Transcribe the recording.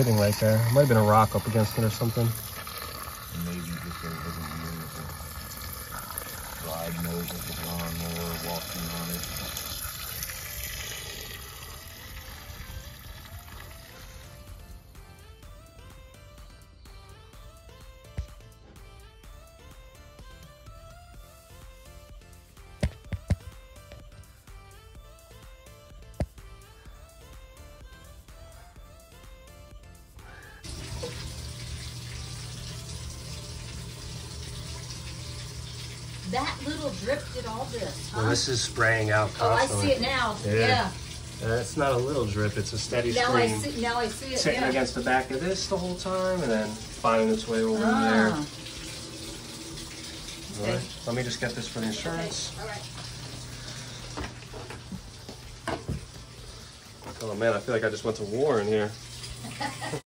sitting right there. It might have been a rock up against it or something. Maybe just a little weird ride nose of the lawnmower walking on it. That little drip did all this, huh? Well, this is spraying out Oh, I constantly. see it now. Yeah. It's not a little drip, it's a steady Now stream. now I see it. Sitting Yeah. against the back of this the whole time and then finding its way over in there. Ah. All right. Let me just get this for the insurance. Okay. All right. Oh man, I feel like I just went to war in here.